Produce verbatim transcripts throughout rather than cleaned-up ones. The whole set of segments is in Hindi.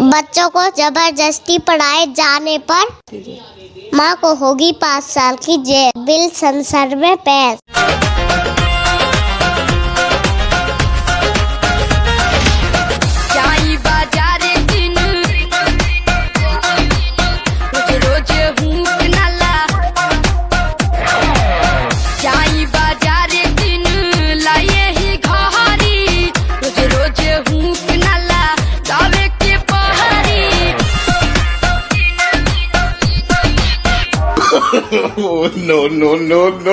बच्चों को जबरदस्ती पढ़ाए जाने पर माँ को होगी पाँच साल की जेल, बिल संसद में पेश। Oh, no, no, no, no.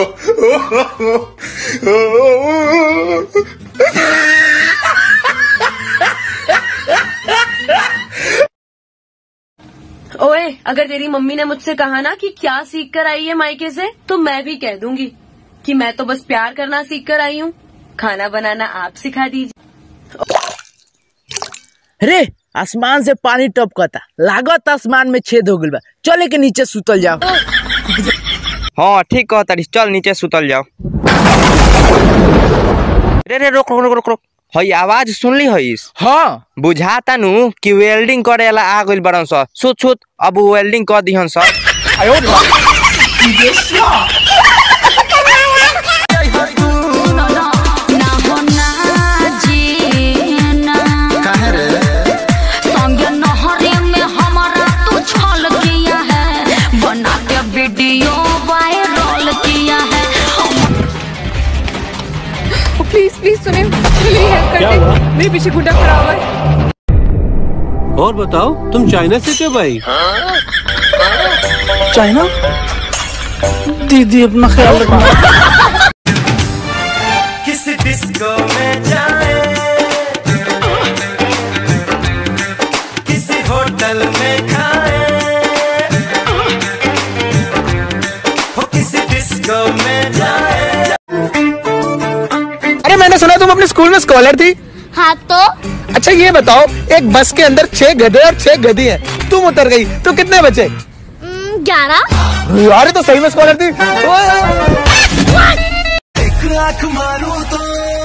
ओए, अगर तेरी मम्मी ने मुझसे कहा ना कि क्या सीख कर आई है मायके से, तो मैं भी कह दूंगी कि मैं तो बस प्यार करना सीख कर आई हूँ, खाना बनाना आप सिखा दीजिए। अरे आसमान से पानी टपकता, लागत आसमान में छेद हो गइल बा, चले के नीचे सुतल जाओ। हाँ ठीक कहता, चल नीचे सुतल जाओ। रे रे रोक रोक रोक रोक, हई आवाज सुनली हईस? हाँ बुझाता नु कि वेल्डिंग करे वाला आ गइल बड़न स। सुत सुत, अब वेल्डिंग कर दिहन स। आयो प्लीज प्लीज सुने, मेरी हेल्प कर दे, मेरे पीछे गुंडा खड़ा हुआ है। और बताओ, तुम चाइना से क्यों भाई? चाइना? दीदी अपना ख्याल रखना। किसी डिस्को में जाए, किसी होटल में खाए, हो किसी डिस्को में जाए। मैंने सुना तुम अपने स्कूल में स्कॉलर थी। हाँ तो अच्छा ये बताओ, एक बस के अंदर छह गधे और छह गधी हैं, तुम उतर गई तो कितने बचे? ग्यारह। यार तो सही में स्कॉलर थी। एक लाख मारूं तो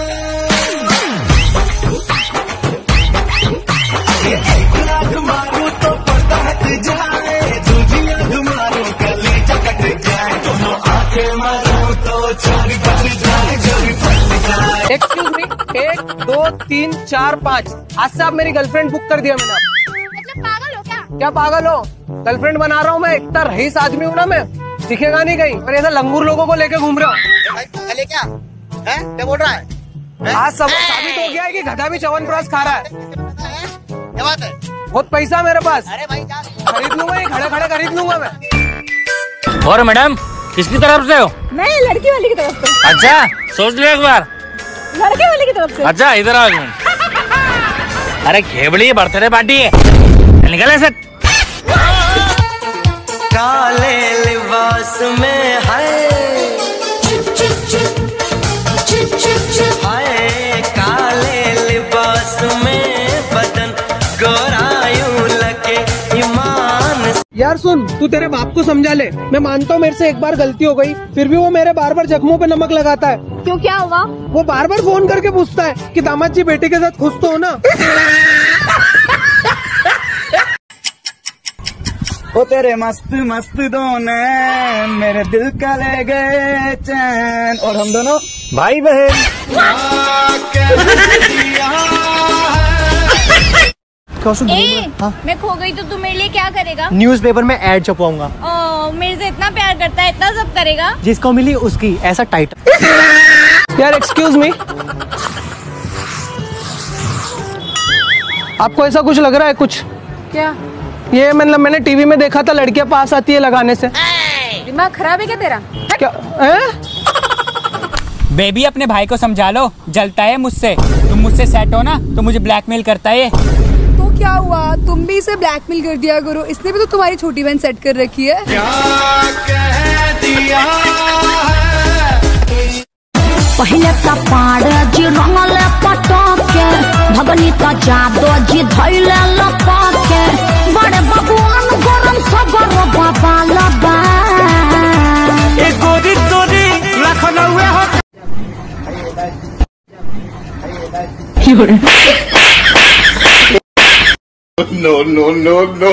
एक लाख मारूं तो पता हट जाए, दूधिया मारूं कलेजा कट जाए, दोनों आंखें मारूं तो चार बज जाए, जोरी फट जाए। एक्सक्यूज मी, एक दो तीन चार पाँच, आज से आप मेरी गर्लफ्रेंड बुक कर दिया मैंने। मतलब पागल हो क्या? क्या पागल हो? गर्लफ्रेंड बना रहा हूँ मैं, इतना रईस आदमी हूँ ना मैं, दिखेगा नहीं कहीं, और ऐसा लंगूर लोगों को लेके घूम रहा हूँ। क्या है? क्या बोल रहा है? आज सब साबित हो गया है कि गधा भी च्यवनप्राश खा रहा है। क्या बात है? बहुत पैसा मेरे पास। अरे भाई जा, खरीद लूंगा, ये खड़े खड़े खरीद लूंगा मैं। और मैडम किसकी तरफ से हो? मैं लड़की वाली की तरफ से। अच्छा सोच लिया एक बार? लड़के वाले की तरफ से। अच्छा इधर आ जाओ। अरे खेबड़ी बर्थडे पार्टी है, निकल ऐसे। काले लिबास में है, हाय काले लिबास में बदन गोरायूं लगे ईमान। यार सुन, तू तेरे बाप को समझा ले, मैं मानता हूँ मेरे से एक बार गलती हो गई, फिर भी वो मेरे बार बार जख्मों पे नमक लगाता है। क्यों, क्या हुआ? वो बार बार फोन करके पूछता है कि दामाद जी बेटे के साथ खुश तो हो ना। वो तेरे मस्त मस्त दोने मेरे दिल का ले गए चैन, और हम दोनों भाई बहन। ए, हाँ? मैं खो गई तो तू मेरे लिए क्या करेगा? न्यूज़पेपर में एड छपवाऊंगा। ओ, मेरे से इतना प्यार करता है, इतना सब करेगा। जिसको मिली उसकी, ऐसा टाइट। यार एक्सक्यूज मी, आपको ऐसा कुछ लग रहा है? कुछ क्या? ये मतलब मैंने टीवी में देखा था, लड़कियां पास आती है लगाने से। दिमाग खराब है क्या तेरा? क्या है? बेबी अपने भाई को समझा लो, जलता है मुझसे, तुम मुझसे सेट हो ना तो मुझे ब्लैकमेल करता है। तो क्या हुआ, तुम भी इसे ब्लैकमेल कर दिया करो, इसने भी तो तुम्हारी छोटी बहन सेट कर रखी है। क्या कह दिया पहले का पाड़ जी रंगले पटके, भगनी का जादो जी धैले लपके, बड़े भगवान गरम सबर बाबा लबा। ए गोरी गोरी लखनऊ हो। No, no, no, no.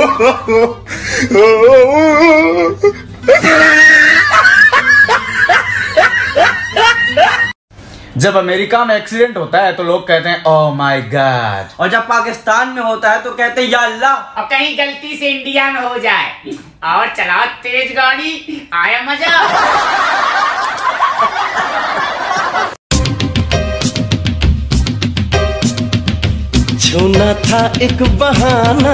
जब अमेरिका में एक्सीडेंट होता है तो लोग कहते हैं ओह माय गॉड, और जब पाकिस्तान में होता है तो कहते हैं या अल्लाह। और कहीं गलती से इंडिया में हो जाए और चलाओ तेज गाड़ी, आया मजा। छूना था एक बहाना,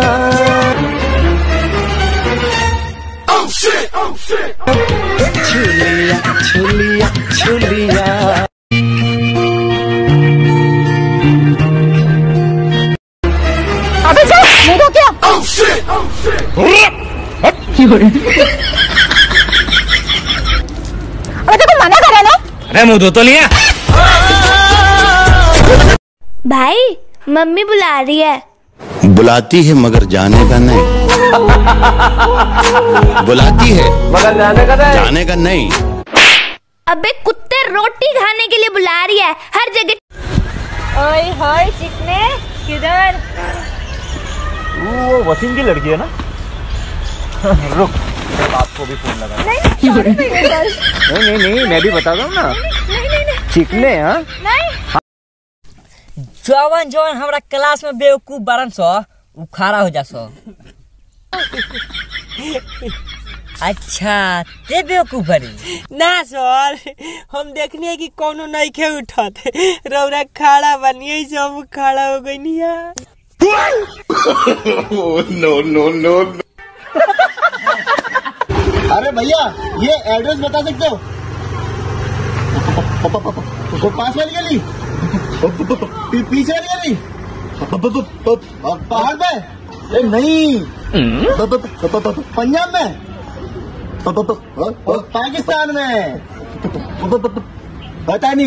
oh shit, oh shit, oh shit। छू लिया छू लिया छू लिया। अबे जा, मुँह धो क्या? Oh shit, oh shit। अरे तेरे को मना करा ना? अरे मुँह धो तो लिया। भाई मम्मी बुला रही है। बुलाती है मगर जाने का नहीं। बुलाती है मगर जाने का नहीं। जाने का नहीं। अबे कुत्ते रोटी खाने के लिए बुला रही है हर जगह। ओए होए चिकने किधर? वो वसीम की लड़की है ना। रुक आपको भी फोन लगा। नहीं नहीं नहीं नहीं मैं भी बता दूँ ना। चिकने हाँ जवन जवन हमरा क्लास में बेवकूफ बरन सो उ खड़ा हो जा सो। अच्छा ते बेवकूफ बड़ी ना सर, हम देखनी है कि कोनो नहीं खे उठत रौरा खड़ा बनिए सब खड़ा हो गई नहीं है। No no no. अरे भैया ये एड्रेस बता सकते हो? पास वाली गली, पीछे वाली गली, पहाड़ पे? नहीं, पंजाब में, पाकिस्तान में, पता नहीं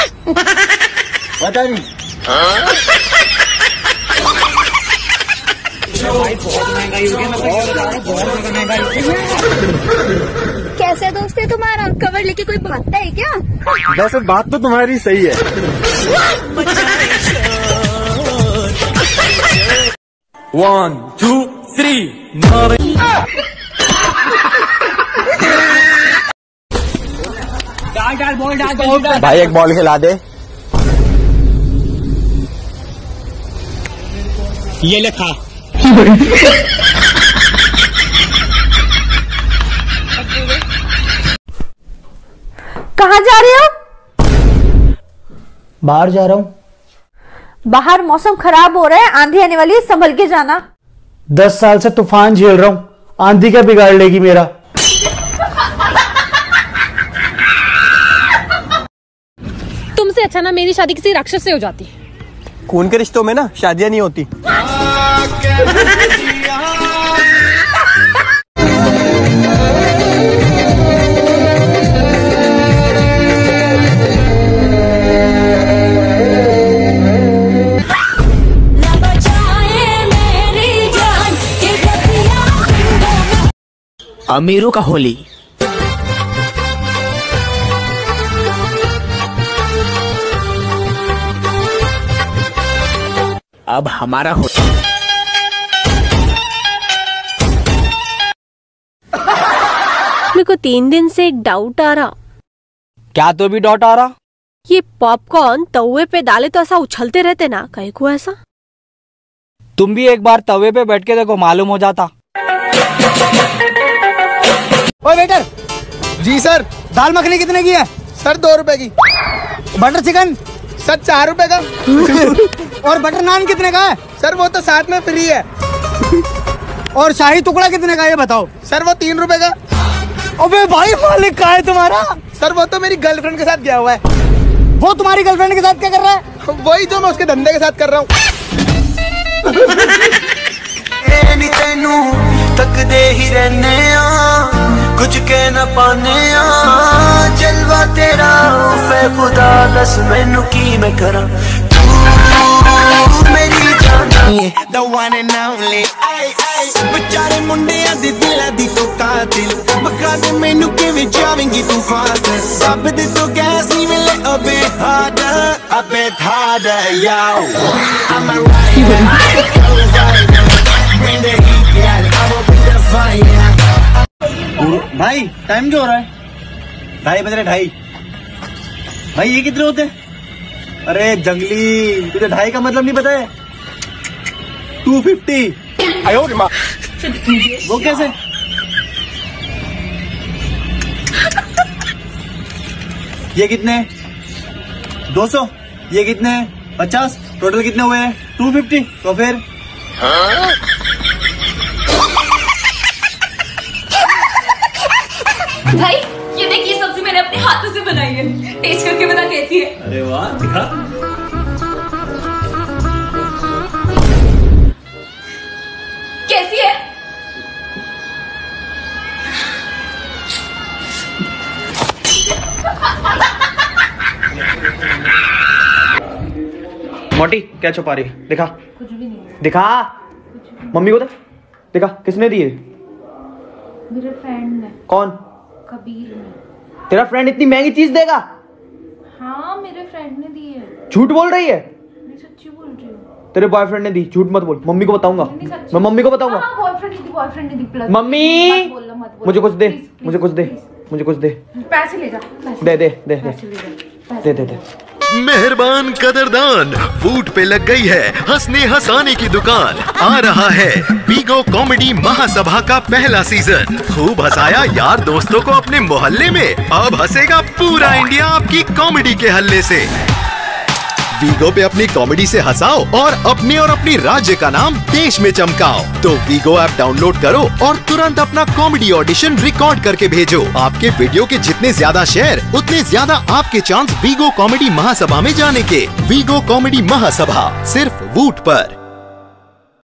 पता नहीं। कैसे दोस्त है तुम्हारा? कवर लेके कोई भागता है क्या? वैसे बात तो तुम्हारी सही है। One two three. डाल डाल बॉल डाल बॉल डाल। भाई एक बॉल खिला दे। ये लिखा। कहाँ जा रहे हो? बाहर जा रहा हूँ। बाहर मौसम खराब हो रहा है, आंधी आने वाली है, संभल के जाना। दस साल से तूफान झेल रहा हूँ, आंधी क्या बिगाड़ लेगी मेरा। तुमसे अच्छा ना मेरी शादी किसी राक्षस से हो जाती। खून के रिश्तों में ना शादियां नहीं होती। अमीरों का होली। अब हमारा होली। मेरे को तीन दिन से एक डाउट आ रहा। क्या तो भी डाउट आ रहा? ये पॉपकॉर्न तवे पे डाले तो ऐसा उछलते रहते ना, कहीं को ऐसा? तुम भी एक बार तवे पे बैठ के देखो, मालूम हो जाता। ओए वेटर। जी सर। दाल मखनी कितने की है? सर दो रुपए की। Butter chicken? सर चार रुपए का। और बटर नान कितने का है? सर वो तो साथ में फ्री है। और शाही टुकड़ा कितने का है ये बताओ? सर वो तीन रुपए का। अबे भाई मालिक कहाँ है तुम्हारा? सर वो तो मेरी गर्लफ्रेंड के साथ गया हुआ है। वो तुम्हारी गर्लफ्रेंड के साथ क्या कर रहा है? वही जो मैं उसके धंधे के साथ कर रहा हूँ। तकदे ही रहने आ, कुछ कह न पाने आ, जलवा तेरा फै खुदा दस मैनू की मैं करा। तू मेरी जान the one and only। बेचारे मुंडिया दी दिला दी तो कातिल, बखा दे मैनू किवें जावेंगी तू फास्ट। सब दे तो गैस नहीं मिले अबे harder, a bit harder, yo। I'm a rider, भाई टाइम जो हो रहा है? ढाई बज रहे ढाई। भाई ये कितने होते हैं? अरे जंगली, तुझे ढाई का मतलब नहीं पता है? Two fifty. वो कैसे? ये कितने? दो सौ। ये कितने? पचास। टोटल कितने हुए? Two fifty. तो फिर भाई ये देखिए सब्जी मैंने अपने हाथों से बनाई है, टेस्ट करके बता कैसी है। अरे वाह, दिखा। कैसी है? मोटी क्या छुपा रही? दिखा। कुछ भी नहीं। दिखा। मम्मी को दे। दिखा। किसने दिए? मेरे फ्रेंड ने। कौन? कबीर ने। तेरा फ्रेंड इतनी महंगी चीज देगा? हाँ मेरे फ्रेंड ने दी है। झूठ बोल रही है? मैं सच्ची बोल रही हूँ। तेरे बॉयफ्रेंड ने दी, झूठ मत बोल। मम्मी को बताऊंगा मैं, मम्मी को बताऊंगा। हाँ बॉयफ्रेंड ने दी, बॉयफ्रेंड ने दी। प्लस मम्मी मत बोलना, मत बोलना। मुझे कुछ दे, Please, please, मुझे कुछ दे, please। मुझे कुछ दे। पैसे ले जा। पैसे दे दे दे दे पैसे ले जा। दे दे दे। मेहरबान कदरदान, फूट पे लग गई है हंसने हंसाने की दुकान। आ रहा है वीगो कॉमेडी महासभा का पहला सीजन। खूब हंसाया यार दोस्तों को अपने मोहल्ले में, अब हंसेगा पूरा इंडिया आपकी कॉमेडी के हल्ले से। वीगो पे अपनी कॉमेडी से हंसाओ और अपने और अपनी राज्य का नाम देश में चमकाओ। तो वीगो ऐप डाउनलोड करो और तुरंत अपना कॉमेडी ऑडिशन रिकॉर्ड करके भेजो। आपके वीडियो के जितने ज्यादा शेयर उतने ज्यादा आपके चांस वीगो कॉमेडी महासभा में जाने के। वीगो कॉमेडी महासभा सिर्फ वूट पर।